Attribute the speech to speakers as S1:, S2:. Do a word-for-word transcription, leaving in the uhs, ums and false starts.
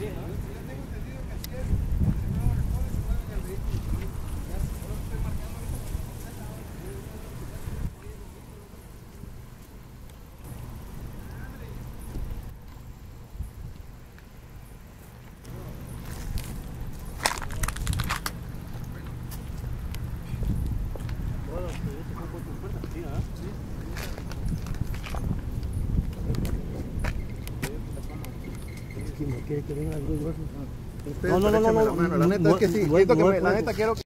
S1: ¿Quiere que venga el grueso?
S2: No, no, no, no, no, la neta es que sí, siento que me, la neta quiero que